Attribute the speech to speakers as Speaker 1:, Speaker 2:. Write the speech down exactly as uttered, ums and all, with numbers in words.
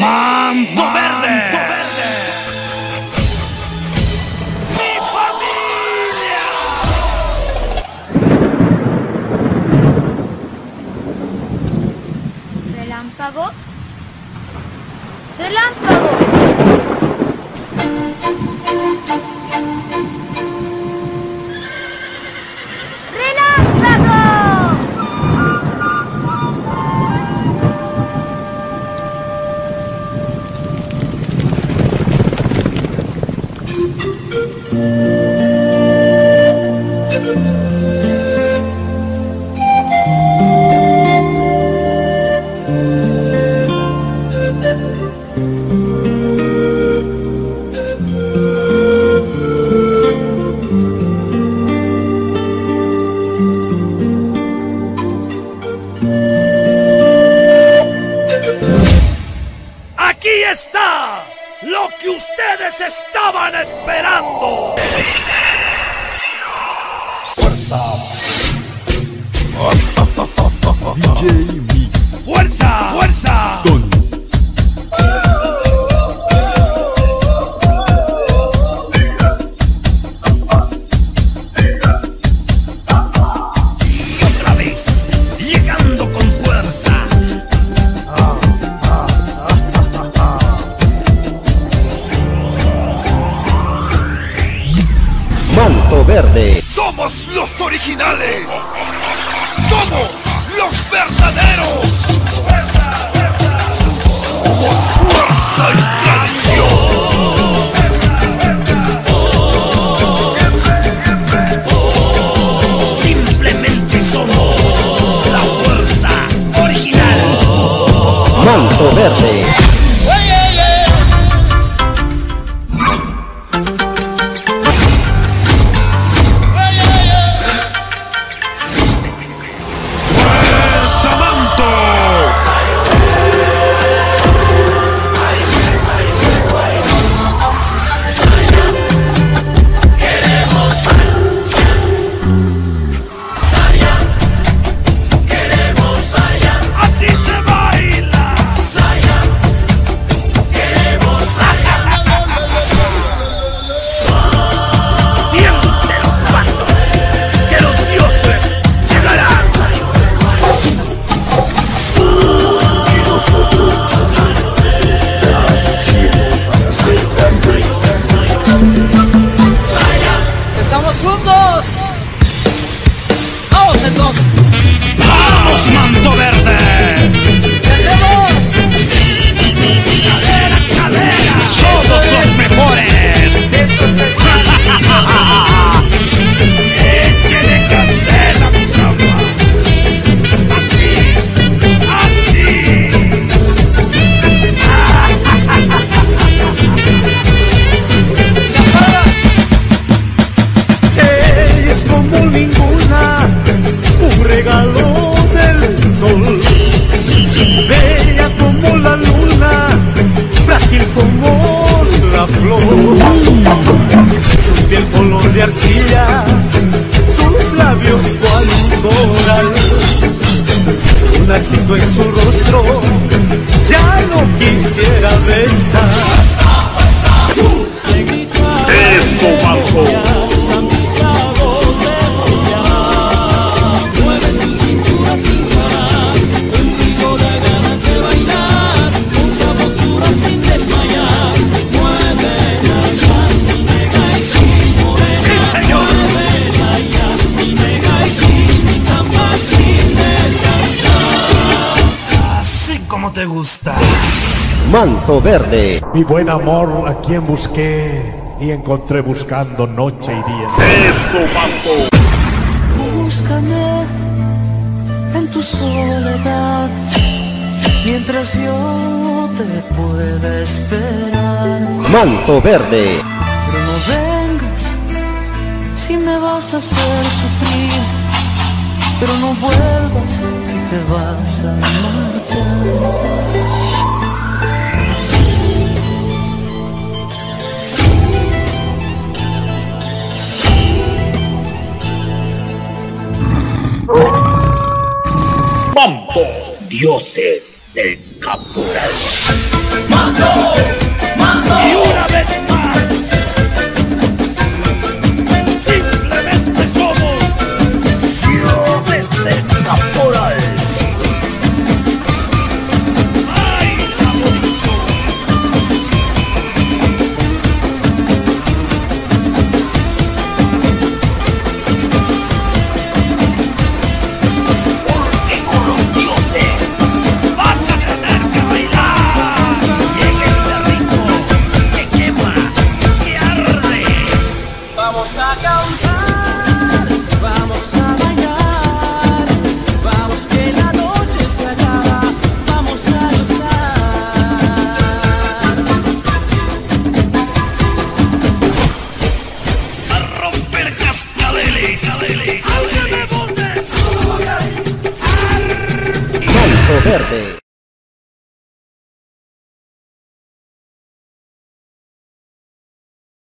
Speaker 1: Manto Verde. ¡Mi familia!
Speaker 2: Relámpago. Relámpago.
Speaker 1: Aquí está lo que ustedes estaban esperando.
Speaker 3: Silencio.
Speaker 1: Fuerza.
Speaker 3: D J Mix.
Speaker 1: Fuerza. Fuerza.
Speaker 3: Con
Speaker 4: Manto Verde.
Speaker 3: Somos los originales. Somos los verdaderos. Somos fuerza y tradición.
Speaker 1: Simplemente somos la fuerza original.
Speaker 4: Manto Verde.
Speaker 5: ¡Estamos juntos! ¡Vamos entonces!
Speaker 1: ¡Vamos, Manto Verde!
Speaker 5: ¡Tenemos!
Speaker 1: ¡Cadera, cadera! ¡Somos los mejores!
Speaker 5: ¡Eso está
Speaker 1: ¡Échale candela, mis amas! ¡Así! ¡Así!
Speaker 6: Ella es como ninguna, un regalo del sol. Bella como la luna, frágil como la flor. Su piel color de arcilla, sus labios cual un coral. Un éxito en su rostro, ya no quisiera besar.
Speaker 1: ¡Eso, Manto! ¿Cómo te gusta?
Speaker 4: Manto Verde.
Speaker 6: Mi buen amor, a quien busqué y encontré buscando noche y día.
Speaker 1: ¡Eso, Manto!
Speaker 5: Búscame en tu soledad, mientras yo te pueda esperar.
Speaker 4: Manto Verde.
Speaker 5: Pero no vengas si me vas a hacer sufrir, pero no vuelvas si te vas a marchar.
Speaker 1: Manto, dioses del caporal. Mando, mando. Y una vez más. Simplemente somos dioses del caporal. ¡Ay, la bonito! Porque con los dioses vas a tener que bailar. Y en este ritmo que quema, que arde.
Speaker 5: Vamos a cantar, vamos a bailar, vamos que la noche se acaba, vamos a gozar.
Speaker 1: A romper cascabeles, cascabeles, cascabeles.
Speaker 4: Manto Verde.